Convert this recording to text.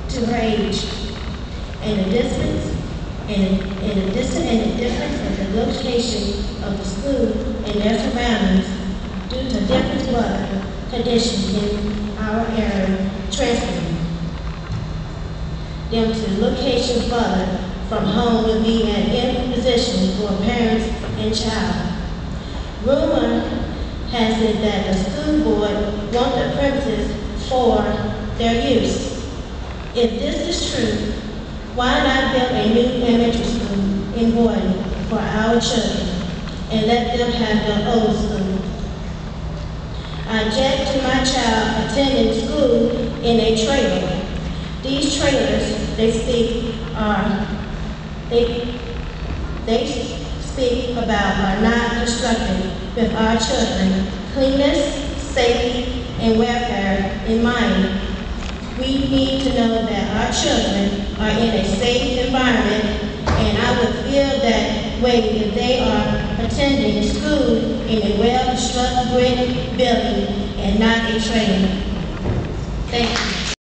to her age, and the distance and the difference in the location of the school and their surroundings due to different weather conditions in our area transferring them to the location further from home will be an imposition for parents and child. Rumor has it that the school board want the premises for their use. If this is true, why not build a new elementary school in Boydton for our children and let them have the old school? I object to my child attending school in a trailer. These trailers they speak about are not constructed with our children cleanness, safety, and welfare in mind. We need to know that our children are in a safe environment, and I would feel that way if they are attending school in a well-constructed brick building and not a trailer. Thank you.